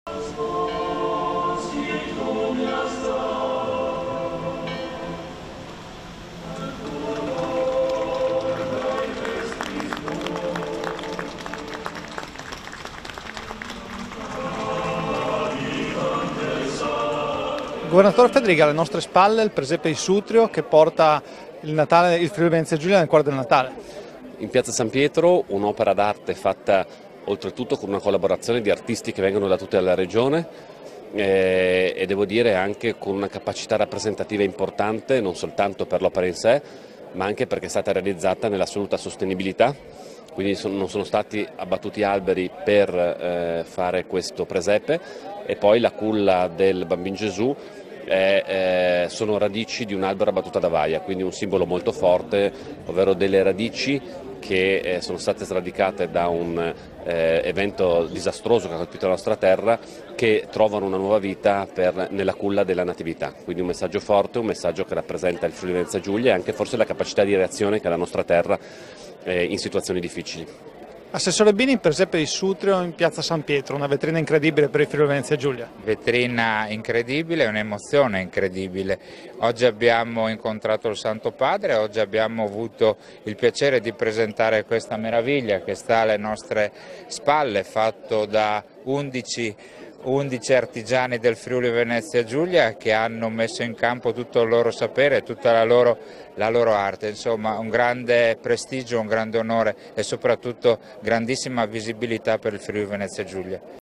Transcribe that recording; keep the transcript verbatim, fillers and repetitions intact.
Governatore Federica, alle nostre spalle il presepe di Sutrio che porta il, Natale, il Friuli Venezia Giulia nel cuore del Natale. In Piazza San Pietro un'opera d'arte fatta oltretutto con una collaborazione di artisti che vengono da tutta la regione eh, e devo dire anche con una capacità rappresentativa importante, non soltanto per l'opera in sé, ma anche perché è stata realizzata nell'assoluta sostenibilità. Quindi non sono stati abbattuti alberi per eh, fare questo presepe, e poi la culla del Bambino Gesù è, eh, sono radici di un albero abbattuto ad Avaia, quindi un simbolo molto forte, ovvero delle radici che eh, sono state sradicate da un eh, evento disastroso che ha colpito la nostra terra, che trovano una nuova vita per, nella culla della natività. Quindi un messaggio forte, un messaggio che rappresenta il Friuli Venezia Giulia e anche forse la capacità di reazione che ha la nostra terra eh, in situazioni difficili. Assessore Bini, il presepe di Sutrio in Piazza San Pietro, una vetrina incredibile per il Friuli Venezia Giulia. Vetrina incredibile, un'emozione incredibile. Oggi abbiamo incontrato il Santo Padre, oggi abbiamo avuto il piacere di presentare questa meraviglia che sta alle nostre spalle, fatto da undici artigiani del Friuli Venezia Giulia che hanno messo in campo tutto il loro sapere, tutta la loro, la loro arte. Insomma, un grande prestigio, un grande onore e soprattutto grandissima visibilità per il Friuli Venezia Giulia.